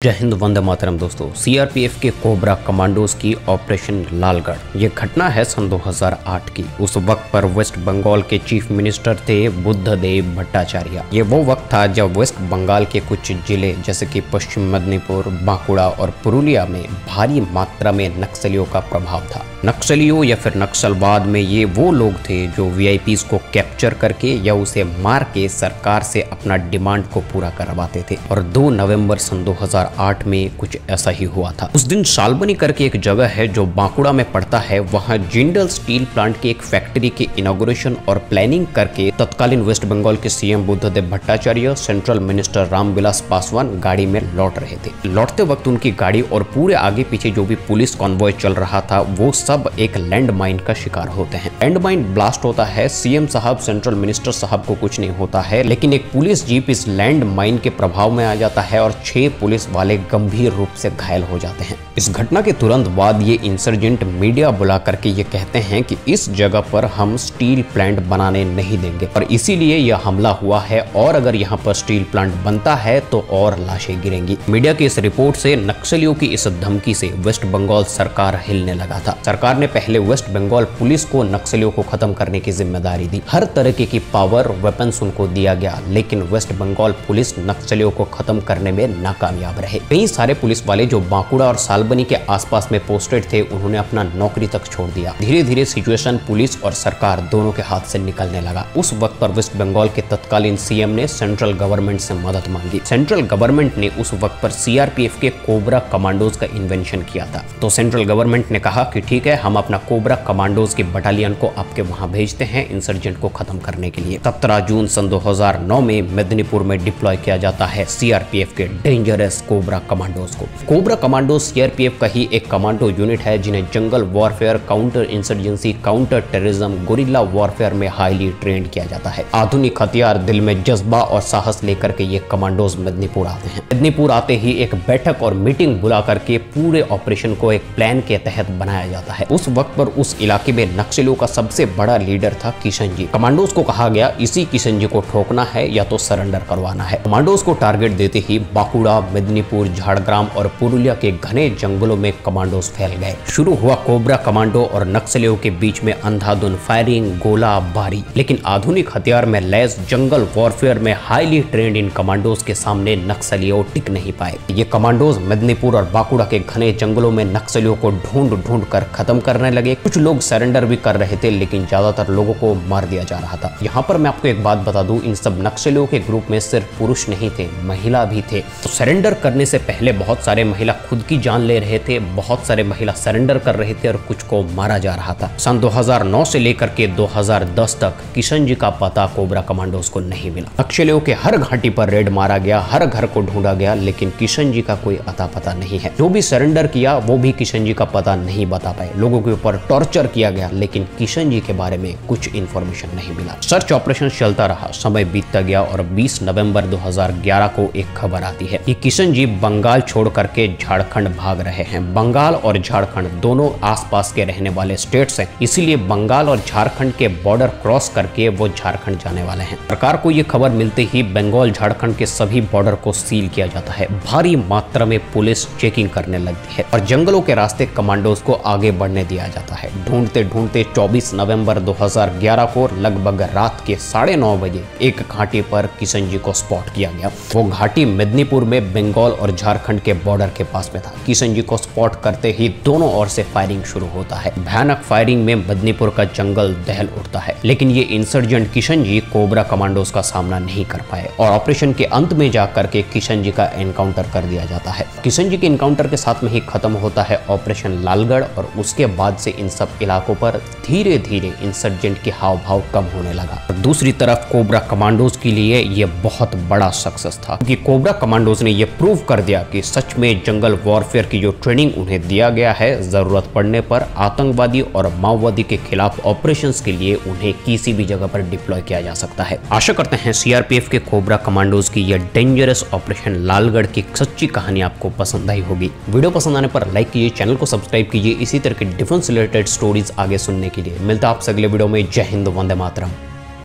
जय हिंद, वंदे मातरम। दोस्तों, सीआरपीएफ के कोबरा कमांडोज की ऑपरेशन लालगढ़ ये घटना है सन 2008 की। उस वक्त पर वेस्ट बंगाल के चीफ मिनिस्टर थे बुद्धदेव भट्टाचार्य। ये वो वक्त था जब वेस्ट बंगाल के कुछ जिले जैसे कि पश्चिम मेदिनीपुर, बांकुड़ा और पुरुलिया में भारी मात्रा में नक्सलियों का प्रभाव था। नक्सलियों या फिर नक्सलवाद में ये वो लोग थे जो वीआईपीज को कैप्चर करके या उसे मार के सरकार से अपना डिमांड को पूरा करवाते थे। और 2 नवंबर सन 2008 में कुछ ऐसा ही हुआ था। उस दिन शालबनी करके एक जगह है जो बांकुड़ा में पड़ता है, वहां जिंदल स्टील प्लांट की एक फैक्ट्री के इनॉग्रेशन और प्लानिंग करके तत्कालीन वेस्ट बंगाल के CM Buddhadeb Bhattacharya, central minister Ram Vilas Paswan गाड़ी में लौट रहे थे। लौटते वक्त उनकी गाड़ी और पूरे आगे पीछे जो भी पुलिस कॉन्वॉय चल रहा था वो सब एक लैंड माइन का शिकार होते हैं। लैंड माइन ब्लास्ट होता है, सीएम साहब, सेंट्रल मिनिस्टर साहब को कुछ नहीं होता है, लेकिन एक पुलिस जीप इस लैंड माइन के प्रभाव में आ जाता है और 6 पुलिस वाले गंभीर रूप से घायल हो जाते हैं। इस घटना के तुरंत बाद ये इंसर्जेंट मीडिया बुला करके ये कहते हैं कि इस जगह पर हम स्टील प्लांट बनाने नहीं देंगे और इसीलिए यह हमला हुआ है, और अगर यहाँ पर स्टील प्लांट बनता है तो और लाशें गिरेंगी। मीडिया की इस रिपोर्ट से नक्सलियों की इस धमकी से वेस्ट बंगाल सरकार हिलने लगा था। सरकार ने पहले वेस्ट बंगाल पुलिस को नक्सलियों को खत्म करने की जिम्मेदारी दी। हर तरीके की पावर, वेपन्स उनको दिया गया, लेकिन वेस्ट बंगाल पुलिस नक्सलियों को खत्म करने में नाकामयाब रहे। कई सारे पुलिस वाले जो बांकुड़ा और शालबनी के आसपास में पोस्टेड थे, उन्होंने अपना नौकरी तक छोड़ दिया। धीरे धीरे सिचुएशन पुलिस और सरकार दोनों के हाथ से निकलने लगा। उस वक्त पर वेस्ट बंगाल के तत्कालीन सीएम ने सेंट्रल गवर्नमेंट से मदद मांगी। सेंट्रल गवर्नमेंट ने उस वक्त पर सीआरपीएफ के कोबरा कमांडोज का इन्वेंशन किया था। तो सेंट्रल गवर्नमेंट ने कहा कि ठीक है, हम अपना कोबरा कमांडोज की बटालियन को आपके वहां भेजते हैं इंसर्जेंट को खत्म करने के लिए। 17 जून सन 2009 में मेदिनीपुर में डिप्लॉय किया जाता है सीआरपीएफ के डेंजरस कोबरा कमांडोज को। कोबरा कमांडो सीआरपीएफ का ही एक कमांडो यूनिट है जिन्हें jungle warfare, counter insurgency, counter terrorism, guerrilla warfare में हाईली ट्रेंड किया जाता है। आधुनिक हथियार, दिल में जज्बा और साहस लेकर के ये कमांडोज मेदिनीपुर आते हैं। मेदिनीपुर आते ही एक बैठक और मीटिंग बुला करके पूरे ऑपरेशन को एक प्लान के तहत बनाया जाता है। उस वक्त पर उस इलाके में नक्सलियों का सबसे बड़ा लीडर था किशन जी। कमांडोज को कहा गया इसी किशन जी को ठोकना है या तो सरेंडर करवाना है। कमांडोज को टारगेट देते ही बांकुड़ा, मेदिनीपुर, झाड़ग्राम और पुरुलिया के घने जंगलों में कमांडोज फैल गए। शुरू हुआ कोबरा कमांडो और नक्सलियों के बीच में अंधाधुन फायरिंग, गोला बारी। लेकिन आधुनिक हथियार में लैस जंगल वॉरफेयर में हाईली ट्रेंड इन कमांडोज के सामने नक्सलियों टिक नहीं पाए। ये कमांडोज मेदिनीपुर और बांकुड़ा के घने जंगलों में नक्सलियों को ढूंढ ढूंढ कर खत्म करने लगे। कुछ लोग सरेंडर भी कर रहे थे, लेकिन ज्यादातर लोगों को मार दिया जा रहा था। यहाँ पर मैं आपको एक बात बता दूं, इन सब नक्सलियों के ग्रुप में सिर्फ पुरुष नहीं थे, महिला भी थे। तो सरेंडर करने से पहले बहुत सारे महिला खुद की जान ले रहे थे, बहुत सारे महिला सरेंडर कर रहे थे और कुछ को मारा जा रहा था। सन 2009 से लेकर के 2010 तक किशन जी का पता कोबरा कमांडोज को नहीं मिला। नक्सलियों के हर घाटी पर रेड मारा गया, हर घर को ढूंढा गया, लेकिन किशन जी का कोई अता पता नहीं है। जो भी सरेंडर किया वो भी किशन जी का पता नहीं बता पाए। लोगों के ऊपर टॉर्चर किया गया, लेकिन किशन जी के बारे में कुछ इंफॉर्मेशन नहीं मिला। सर्च ऑपरेशन चलता रहा, समय बीतता गया और 20 नवंबर 2011 को एक खबर आती है कि किशन जी बंगाल छोड़ करके झारखंड भाग रहे हैं। बंगाल और झारखंड दोनों आसपास के रहने वाले स्टेट्स हैं, इसीलिए बंगाल और झारखंड के बॉर्डर क्रॉस करके वो झारखंड जाने वाले हैं। सरकार को ये खबर मिलते ही बंगाल झारखंड के सभी बॉर्डर को सील किया जाता है। भारी मात्रा में पुलिस चेकिंग करने लगती है और जंगलों के रास्ते कमांडोज को आगे बढ़ने दिया जाता है। ढूंढते ढूंढते 24 नवंबर 2011 को लगभग रात के 9:30 बजे एक घाटी पर किशन जी को स्पॉट किया गया। वो घाटी मेदिनीपुर में बंगाल और झारखंड के बॉर्डर के पास में था। किशन जी को स्पॉट करते ही दोनों ओर से फायरिंग शुरू होता है। भयानक फायरिंग में मेदिनीपुर का जंगल दहल उठता है, लेकिन ये insurgent Kishan ji cobra commandos का सामना नहीं कर पाए और ऑपरेशन के अंत में जाकर के किशन जी का एनकाउंटर कर दिया जाता है। किशन जी के एनकाउंटर के साथ में ही खत्म होता है ऑपरेशन लालगढ़ और उसके बाद से इन सब इलाकों पर धीरे धीरे इंसर्जेंट के हाव भाव कम होने लगा। और दूसरी तरफ कोबरा कमांडोज के लिए ये बहुत बड़ा सक्सेस था, क्योंकि कोबरा कमांडोज ने ये प्रूव कर दिया कि सच में जंगल वॉरफेयर की जो ट्रेनिंग उन्हें दिया गया है, जरूरत पड़ने पर आतंकवादी और माओवादी के खिलाफ ऑपरेशंस के लिए उन्हें किसी भी जगह पर डिप्लॉय किया जा सकता है। आशा करते हैं सीआरपीएफ के कोबरा कमांडोज की यह डेंजरस ऑपरेशन लालगढ़ की सच्ची कहानी आपको पसंद आई होगी। वीडियो पसंद आने पर लाइक कीजिए, चैनल को सब्सक्राइब कीजिए इसी तरह के डिफेंस रिलेटेड स्टोरीज आगे सुनने के लिए। मिलता है आपसे अगले वीडियो में। जय हिंद, वंदे मातरम।